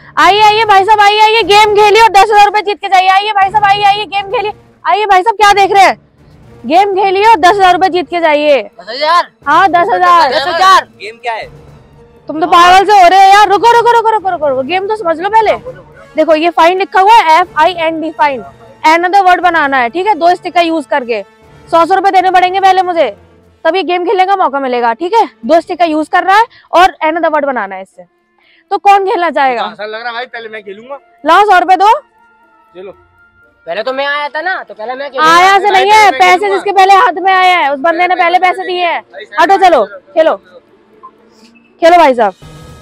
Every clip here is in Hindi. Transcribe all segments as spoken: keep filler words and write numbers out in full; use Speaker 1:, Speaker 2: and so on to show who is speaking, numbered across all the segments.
Speaker 1: आइए आइए भाई साहब, आइए आइए, गेम खेलिए और दस हजार रुपए जीत के जाइए। आइए भाई साहब, आइए आइए, गेम खेलिए। आइए भाई साहब, क्या देख रहे हैं, गेम खेलिए और दस हजार रुपए जीत के जाइए।
Speaker 2: दस हजार?
Speaker 1: हाँ दस हजार।
Speaker 2: दस हजार
Speaker 3: गेम क्या है?
Speaker 1: तुम तो पागल से हो रहे हो यार। रुको रुको रुको रुको रुको रुको, गेम तो समझ लो पहले। देखो ये फाइन लिखा हुआ है, F I N D, fine. Another word बनाना है, ठीक है, दो स्टिक का यूज करके सौ सौ रुपए देने पड़ेंगे पहले मुझे, तभी गेम खेलने का मौका मिलेगा, ठीक है। दो स्टिक का यूज कर रहा है और अनदर वर्ड बनाना है इससे। तो कौन खेलना चाहेगा?
Speaker 3: आसान लग रहा है भाई, पहले मैं खेलूंगा।
Speaker 1: लाओ सौ रुपए दो।
Speaker 3: चलो
Speaker 2: पहले तो मैं आया था ना, तो पहले मैं
Speaker 1: आया से नहीं है, पैसे जिसके पहले हाथ में आया है उस बंदे ने पहले पैसे दिए हैं। हटो, चलो खेलो खेलो भाई साहब।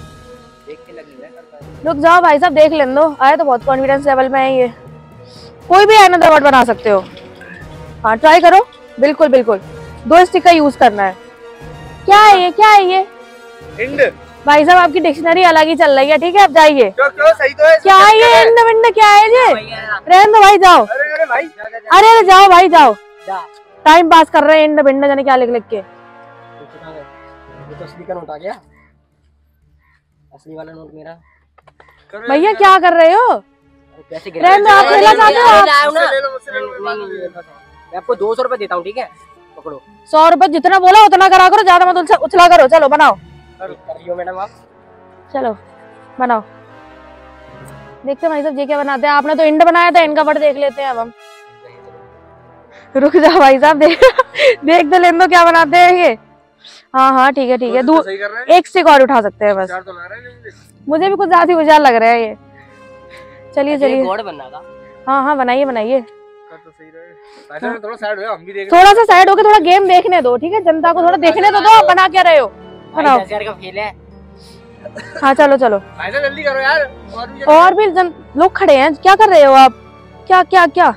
Speaker 1: रुक जाओ भाई साहब, देख लेने दो। आए तो बहुत कॉन्फिडेंस लेवल में है ये। कोई भी अनदर वर्ड बना सकते हो। हाँ ट्राई करो, बिल्कुल बिल्कुल। दो स्टिक का यूज करना है। क्या है ये, क्या है ये?
Speaker 3: इंड।
Speaker 1: भाई साहब आपकी डिक्शनरी अलग ही चल रही है, ठीक है, आप जाइए।
Speaker 3: क्यों क्यों, सही तो है।
Speaker 1: क्या है ये इंड विंड, क्या है ये? रहने दो भाई, जाओ।
Speaker 3: अरे अरे भाई,
Speaker 1: अरे अरे जाओ भाई जाओ, टाइम पास कर रहे हैं इंड विंड जाने क्या लिख लिख के।
Speaker 2: ये तो असली का नोट आ गया, असली वाला नोट मेरा।
Speaker 1: भैया क्या कर रहे हो?
Speaker 2: कैसे
Speaker 1: रहने दो, आप खेलना चाहते हो? आप
Speaker 2: मैं आपको दो सौ रुपए देता हूँ, ठीक है, पकड़ो।
Speaker 1: सौ रुपए जितना बोला उतना करा करो, ज्यादा मत उछला करो। चलो बनाओ,
Speaker 2: कर रही हो मैडम आप?
Speaker 1: चलो बनाओ। देखते हैं भाई साहब ये क्या बनाते हैं। आपने तो इंड बनाया था, इनका वर्ड देख लेते हैं अब हम। रुक जाओ भाई साहब, देख देख तो लेने दो क्या बनाते हैं ये। हाँ हाँ ठीक है ठीक है, दूर एक स्टिक और उठा सकते हैं बस। मुझे भी कुछ ज्यादा होशियार लग रहा है ये। चलिए चलिए, हाँ हाँ बनाइए बनाइए।
Speaker 3: थोड़ा साइड हो, हम भी देख।
Speaker 1: थोड़ा सा साइड होके थोड़ा गेम देखने दो, ठीक है, जनता को थोड़ा देखने तो दो। बना क्या रहे हो, बनाओ।
Speaker 2: का खेल है।
Speaker 1: हाँ चलो चलो,
Speaker 3: जल्दी करो यार। और भी
Speaker 1: और भी जन लोग खड़े हैं, क्या कर रहे हो आप? क्या क्या क्या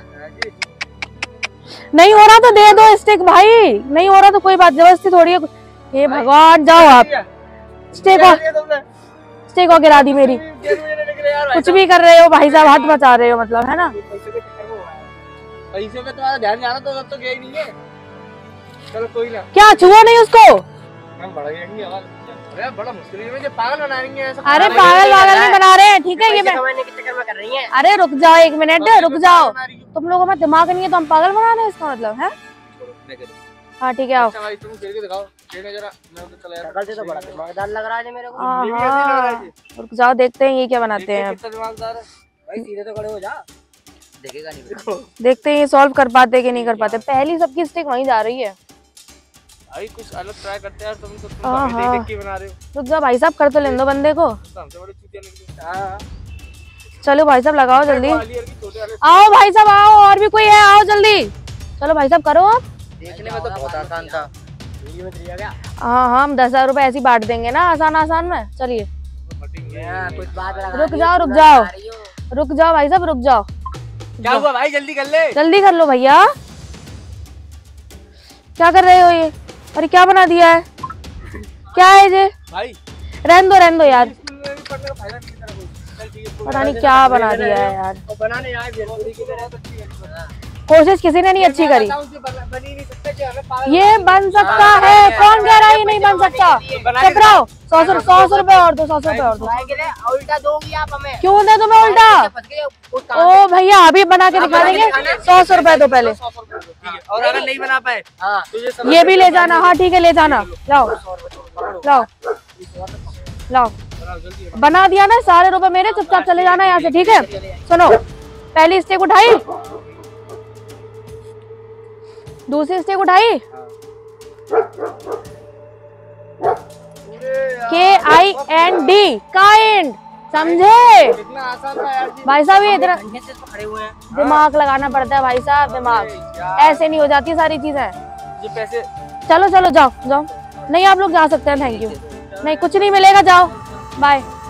Speaker 1: नहीं हो रहा तो दे दो स्टिक भाई, नहीं हो रहा तो कोई बात, जबरदस्ती थोड़ी है। हे भगवान, जाओ आप। स्टिक और स्टिक और गिरा दी मेरी। कुछ भी कर रहे हो भाई साहब, हाथ बचा रहे हो मतलब, है ना।
Speaker 3: पैसे पे तुम्हारा ध्यान जाना तो तब तो गया ही नहीं है। चलो कोई ना,
Speaker 1: क्या छुओ नहीं उसको।
Speaker 3: हम बड़ा ही आवाज। अरे बड़ा मुश्किल है, मुझे पागल बना रही है ऐसा।
Speaker 1: अरे पागल पागल नहीं बना रहे हैं, ठीक है ये मैं।
Speaker 2: कमाने के चक्कर में कर रही हैं।
Speaker 1: अरे रुक जाओ एक मिनट, रुक जाओ। तुम लोगों में दिमाग नहीं है तो हम पागल बना रहे हैं, इसका मतलब है। हाँ ठीक है, आओ।
Speaker 3: भाई तुम खेल के दिखाओ, खेलने जरा। मैं तो चला यार,
Speaker 2: शक्ल से तो बड़ा दिमागदार लग रहा है मेरे को।
Speaker 1: हाँ रुक जाओ, देखते हैं ये क्या बनाते हैं।
Speaker 3: कितना दिमागदार है
Speaker 2: भाई, सीधे तो खड़े हो जा, देखेगा नहीं।
Speaker 3: देखो
Speaker 1: देखते हैं ये सॉल्व कर पाते कि नहीं कर पाते। पहली सबकी स्टिक वहीं जा रही है।
Speaker 3: भाई कुछ अलग ट्राई करते हैं, तुम तो तुम
Speaker 1: हाँ,
Speaker 3: देख देख के बना रहे हो।
Speaker 1: रुक जाओ भाई साहब, कर तो लेने दो बंदे को।
Speaker 3: तो हमसे बड़े चूतिया निकले। हां
Speaker 1: चलो भाई साहब लगाओ जल्दी।
Speaker 3: वाली यार की छोटे वाले।
Speaker 1: आओ भाई साहब आओ, और भी कोई है, आओ जल्दी। चलो भाई साहब करो आप।
Speaker 3: देखने में तो बहुत आसान था।
Speaker 2: वीडियो में दिया गया।
Speaker 1: हाँ हाँ, हम दस हजार रुपए ऐसे ही बांट देंगे ना, आसान आसान में। चलिए
Speaker 2: कुछ बात
Speaker 1: रुक जाओ रुक जाओ रुक जाओ भाई साहब, रुक जाओ।
Speaker 3: क्या हुआ भाई, जल्दी कर ले।
Speaker 1: जल्दी कर लो भैया, क्या कर रहे हो ये? अरे क्या बना दिया है, क्या है ये
Speaker 3: भाई?
Speaker 1: रहने दो रहने दो यार, पता नहीं क्या बना दिया है यार।
Speaker 3: बनाने यार
Speaker 1: कोशिश किसी ने नहीं अच्छी करी। ये बन सकता है, कौन कह रहा है ये नहीं बन सकता? चुप रहो। सौ सौ सौ सौ रुपए और दो, सौ सौ रुपए और दो।
Speaker 2: उल्टा दोगी आप हमें?
Speaker 1: क्यों दे तुम्हें उल्टा? ओ भैया अभी बना के दिखा देंगे। सौ सौ रुपए दो पहले,
Speaker 3: और अगर नहीं बना पाए
Speaker 1: ये भी ले जाना। हाँ ठीक है, ले जाना। लाओ लाओ लाओ, बना दिया ना, सारे रुपए मेरे। चुपचाप चले जाना यहाँ से, ठीक है। सुनो, पहली स्टेक उठाई, दूसरी स्टेक उठाई, के आई एन डी, काइंड, समझे भाई साहब? ये इतना दिमाग लगाना पड़ता है भाई साहब, दिमाग ऐसे नहीं हो जाती सारी चीजें।
Speaker 3: पैसे
Speaker 1: चलो चलो जाओ जाओ। नहीं आप लोग जा सकते हैं, थैंक यू। नहीं कुछ नहीं मिलेगा, जाओ बाय।